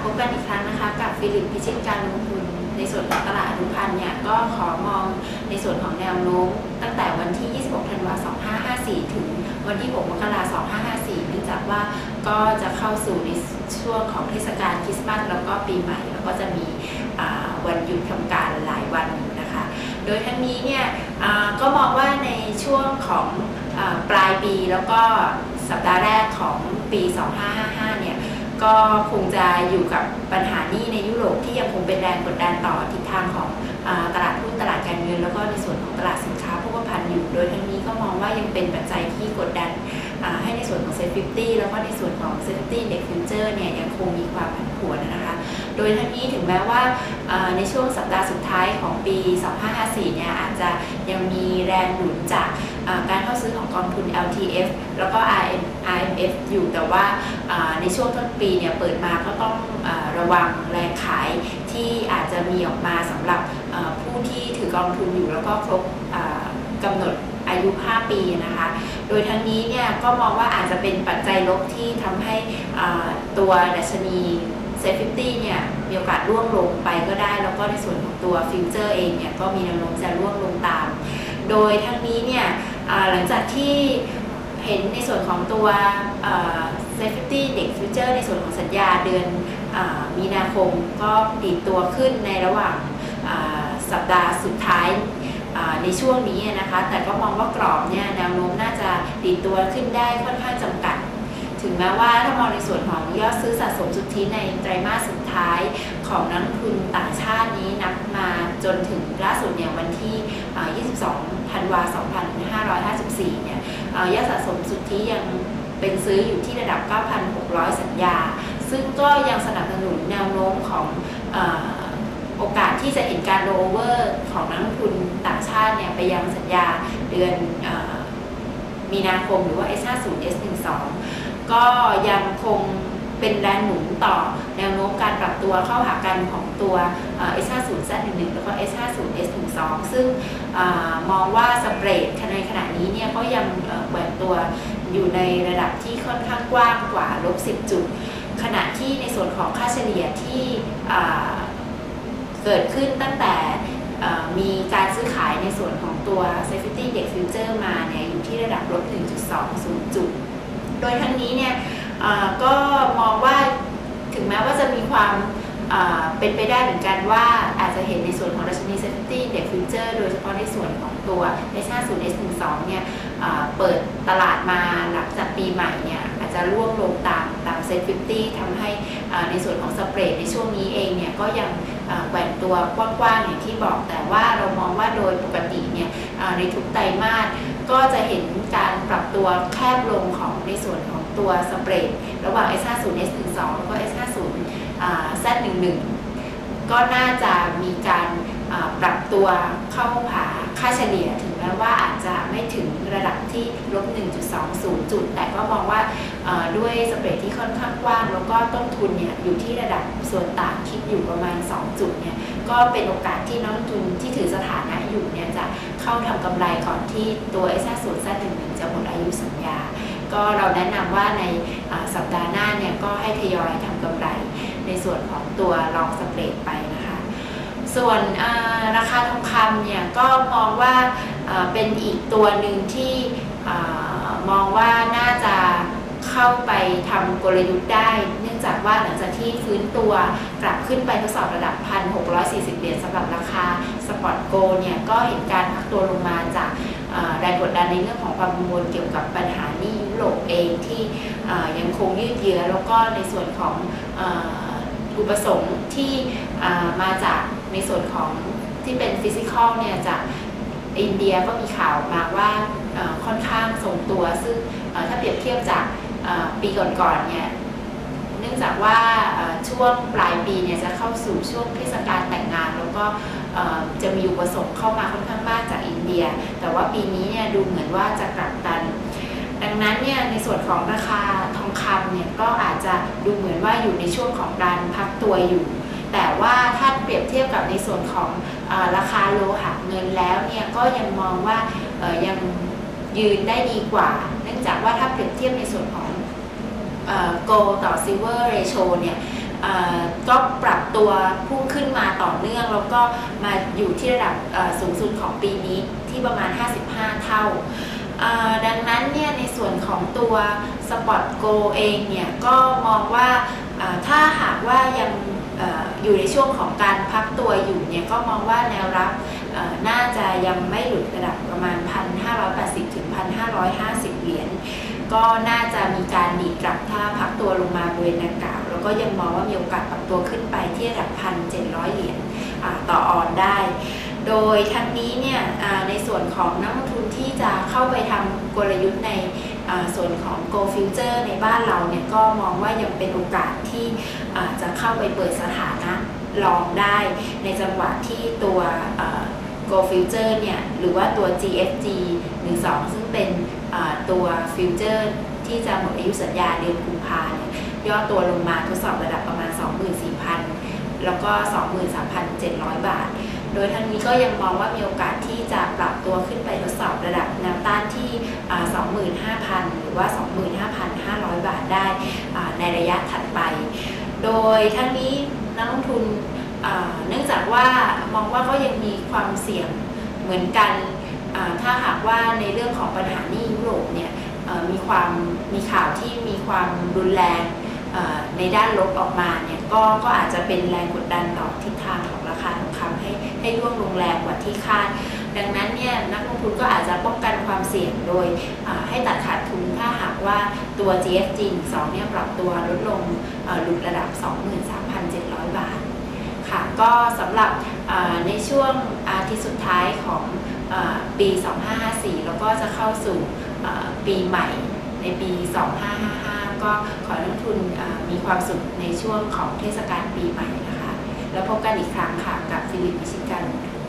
บกันอีกครั้งนะคะกับฟิลิปพิชิตการลงทุนในส่วนของตลาดอนุพันธ์เนี่ยก็ขอมองในส่วนของแนวโน้มตั้งแต่วันที่ 26 ธันวาคม 2554 ถึงวันที่ 6 มกราคม 2554 เนื่องจากว่าก็จะเข้าสู่ในช่วงของเทศกาลคริสต์มาสแล้วก็ปีใหม่แล้วก็จะมีวันหยุดทำการหลายวันอยู่นะคะโดยทั้งนี้เนี่ยก็มองว่าในช่วงของปลายปีแล้วก็สัปดาห์แรกของปี 2555 เนี่ยก็คงจะอยู่กับปัญหาหนี้ในยุโรปที่ยังคงเป็นแรงกดดันต่อทิศทางของตลาดหุ้นตลาดการเงินแล้วก็ในส่วนของตลาดสินค้าโภคภัณฑ์อยู่โดยทั้งนี้ก็มองว่ายังเป็นปัจจัยที่กดดันให้ในส่วนของ Set 50แล้วก็ในส่วนของ Set 50 Index Future เนี่ยยังคงมีความผันผวนนะคะโดยทั้งนี้ถึงแม้ว่าในช่วงสัปดาห์สุดท้ายของปี 2554 เนี่ยอาจจะยังมีแรงหนุนจากการเข้าซื้อของกองทุน LTF แล้วก็ IMF อยู่แต่ว่าในช่วงต้นปีเนี่ยเปิดมาก็ต้องระวังแรงขายที่อาจจะมีออกมาสำหรับผู้ที่ถือกองทุนอยู่แล้วก็ครบกำหนดอายุ 5 ปีนะคะโดยทั้งนี้เนี่ยก็มองว่าอาจจะเป็นปัจจัยลบที่ทำให้ตัวดัชนีSet 50 เนี่ยมีโอกาสร่วงลงไปก็ได้แล้วก็ในส่วนของตัวฟิวเจอร์เองเนี่ยก็มีแนวโน้มจะร่วงลงตามโดยทั้งนี้เนี่ยหลังจากที่เห็นในส่วนของตัวSet 50 Index Future ในส่วนของสัญญาเดือนมีนาคมก็ดีดตัวขึ้นในระหว่างสัปดาห์สุดท้ายในช่วงนี้นะคะแต่ก็มองว่ากรอบเนี่ยแนวโน้มน่าจะดีดตัวขึ้นได้ค่อนข้างจำกัดถึงแม้ว่าถ้ามองในส่วนของยอดซื้อสะสมสุทธิในไตรมาสสุดท้ายของนักลงทุนต่างชาตินี้นับมาจนถึงล่าสุดเนี่ยวันที่ 22 ธันวาคม 2554 เนี่ยยอดสะสมสุทธิยังเป็นซื้ออยู่ที่ระดับ 9,600 สัญญาซึ่งก็ยังสนับสนุนแนวโน้มของโอกาสที่จะเห็นการโรเวอร์ของนักลงทุนต่างชาติเนี่ยไปยังสัญญาเดือนมีนาคมหรือว่า S50 S12 ก็ยังคงเป็นแรงหนุนต่อแนวโน้มการปรับตัวเข้าหากันของตัว S50 Z11 แล้วก็ S50 S12 ซึ่งมองว่าสเปรดในขณะนี้เนี่ยก็ยังแหว่งตัวอยู่ในระดับที่ค่อนข้างกว้างกว่า-10 จุดขณะที่ในส่วนของค่าเฉลี่ยที่เกิดขึ้นตั้งแต่มีการซื้อขายในส่วนของตัว Set 50 Index Future มาเนี่ยอยู่ที่ระดับ-1.20 จุดโดยทั้งนี้เนี่ยก็มองว่าถึงแม้ว่าจะมีความเป็นไปได้เหมือนกันว่าอาจจะเห็นในส่วนของดัชนี Set 50 Index Future โดยเฉพาะในส่วนของตัว S50 S12 เนี่ยเปิดตลาดมาหลังจากปีใหม่เนี่ยอาจจะร่วงลงตาม Set 50ทำให้ในส่วนของสเปรดในช่วงนี้เองเนี่ยก็ยังแกว่งตัวกว้างๆอย่างที่บอกแต่ว่าเรามองว่าโดยปกติเนี่ยในทุกไตรมาสก็จะเห็นการปรับตัวแคบลงของในส่วนของตัวสเปรดระหว่าง S50 S12 แล้วก็ S50 Z11 ก็น่าจะมีการปรับตัวเข้าหาค่าเฉลี่ยถึงแม้ว่าอาจจะไม่ถึงระดับที่-1.20 จุดแต่ก็มองว่าด้วยสเปรดที่ค่อนข้างกว้างแล้วก็ต้นทุนเนี่ยอยู่ที่ระดับส่วนต่างคิดอยู่ประมาณ2 จุดเนี่ยก็เป็นโอกาสที่นักลงทุนที่ถือสถานะอยู่เนี่ยจะเข้าทำกำไรก่อนที่ตัว S50 Z11 จะหมดอายุสัญญาก็เราแนะนำว่าในสัปดาห์หน้าเนี่ยก็ให้ทยอยทำกำไรในส่วนของตัวลองสเปรดไปนะคะส่วนราคาทองคำเนี่ยก็มองว่าเป็นอีกตัวหนึ่งที่มองว่าน่าจะเข้าไปทำกลยุทธ์ได้เนื่องจากว่าหลังจากที่ฟื้นตัวกลับขึ้นไปทดสอบระดับ 1,640 เหรียญสำหรับราคาสปอตโกลเนี่ยก็เห็นการพักตัวลงมาจากแรงกดดันในเรื่องของความกังวลเกี่ยวกับปัญหาหนี้ยุโรปเองที่ยังคงยืดเยื้อแล้วก็ในส่วนของอุปสงค์ที่มาจากในส่วนของที่เป็นฟิสิกอลเนี่ยจากอินเดียก็มีข่าวมาว่าค่อนข้างทรงตัวซึ่งถ้าเปรียบเทียบจากปีก่อนๆเนี่ยเนื่องจากว่าช่วงปลายปีเนี่ยจะเข้าสู่ช่วงเทศกาลแต่งงานแล้วก็จะมีอุปสงค์เข้ามาค่อนข้างมากจากอินเดียแต่ว่าปีนี้เนี่ยดูเหมือนว่าจะกลับกันดังนั้นเนี่ยในส่วนของราคาทองคำเนี่ยก็อาจจะดูเหมือนว่าอยู่ในช่วงของการพักตัวอยู่แต่ว่าถ้าเปรียบเทียบกับในส่วนของราคาโลหะเงินแล้วเนี่ยก็ยังมองว่ายังยืนได้ดีกว่าเนื่องจากว่าถ้าเปรียบเทียบในส่วนของ gold ต่อ silver ratio เนี่ยก็ปรับตัวพุ่งขึ้นมาต่อเนื่องแล้วก็มาอยู่ที่ระดับสูงสุดของปีนี้ที่ประมาณ55 เท่าดังนั้นเนี่ยในส่วนของตัวสปอตโกเองเนี่ยก็มองว่าถ้าหากว่ายังอยู่ในช่วงของการพักตัวอยู่เนี่ยก็มองว่าแนวรับน่าจะยังไม่หลุดระดับประมาณ 1,580 ถึง 1,550 เหรียญก็น่าจะมีการดีดกลับถ้าพักตัวลงมาบริเวณดังกล่าวแล้วก็ยังมองว่ามีโอกาสปรับตัวขึ้นไปที่ระดับ 1,700 เหรียญต่อออนได้โดยทั้งนี้เนี่ยในส่วนของนักลงทุนที่จะเข้าไปทำกลยุทธ์ในส่วนของ Go Future ในบ้านเราเนี่ยก็มองว่ายังเป็นโอกาสที่จะเข้าไปเปิดสถานะลองได้ในจังหวะที่ตัว Go Future เนี่ยหรือว่าตัว GFG 12 ซึ่งเป็นตัวฟิวเจอร์ที่จะหมดอายุสัญญาเดือนกุมภาพันธ์ย่อตัวลงมาทดสอบระดับประมาณ 24,000 แล้วก็ 23,700 บาทโดยทั้งนี้ก็ยังมองว่ามีโอกาสที่จะปรับตัวขึ้นไปทดสอบระดับแนวต้านที่ 25,000 หรือว่า 25,500 บาทได้ในระยะถัดไปโดยทั้งนี้นักลงทุนเนื่องจากว่ามองว่าก็ยังมีความเสี่ยงเหมือนกันถ้าหากว่าในเรื่องของปัญหาหนี้ยุโรปเนี่ยมีข่าวที่มีความรุนแรงในด้านลบออกมาเนี่ยก็อาจจะเป็นแรงกดดันต่อทิศทางของราคาทองคำให้ร่วงลงแรงกว่าที่คาดดังนั้นเนี่ยนักลงทุนก็อาจจะป้องกันความเสี่ยงโดยให้ตัดขาดทุนถ้าหากว่าตัว GFG 2เนี่ยปรับตัวลดลงหลุดระดับ 23,700 บาทค่ะก็สำหรับในช่วงอาทิตย์สุดท้ายของปี 2554 แล้วก็จะเข้าสู่ปีใหม่ในปี 2555 ก็ขอให้นักลงทุนมีความสุขในช่วงของเทศกาลปีใหม่นะคะแล้วพบกันอีกครั้งค่ะกับฟิลิป พิชิตการลงทุน